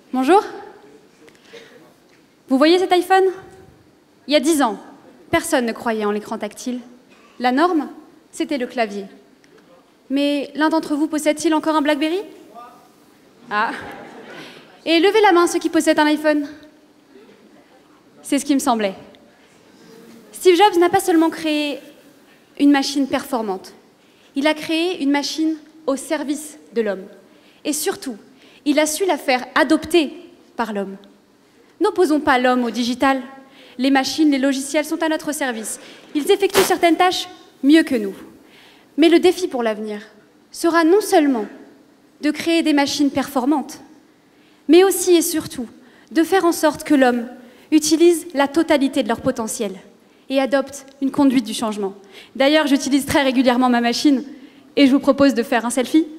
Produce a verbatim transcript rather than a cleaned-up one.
Bonjour. Vous voyez cet iPhone? Il y a dix ans, personne ne croyait en l'écran tactile. La norme, c'était le clavier. Mais l'un d'entre vous possède-t-il encore un BlackBerry? Ah. Et levez la main ceux qui possèdent un iPhone. C'est ce qui me semblait. Steve Jobs n'a pas seulement créé une machine performante, il a créé une machine au service de l'homme. Et surtout, il a su la faire adopter par l'homme. N'opposons pas l'homme au digital. Les machines, les logiciels sont à notre service. Ils effectuent certaines tâches mieux que nous. Mais le défi pour l'avenir sera non seulement de créer des machines performantes, mais aussi et surtout de faire en sorte que l'homme utilise la totalité de leur potentiel et adopte une conduite du changement. D'ailleurs, j'utilise très régulièrement ma machine et je vous propose de faire un selfie.